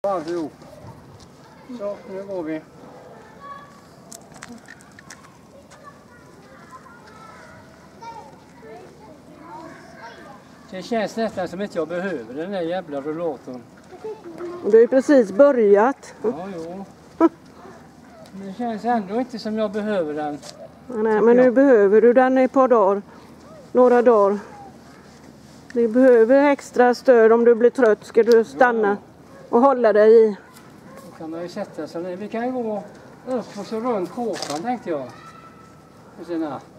Alltihop. Så, nu går vi. Det känns nästan som att jag behöver den där jävla rullatorn. Du har ju precis börjat. Ja, jo. Men det känns ändå inte som jag behöver den. Nej, men nu behöver du den i ett par dagar. Några dagar. Du behöver extra stöd om du blir trött. Ska du stanna och hålla dig i. Då kan man ju sätta sig ner. Vi kan gå upp och så runt kåpan tänkte jag.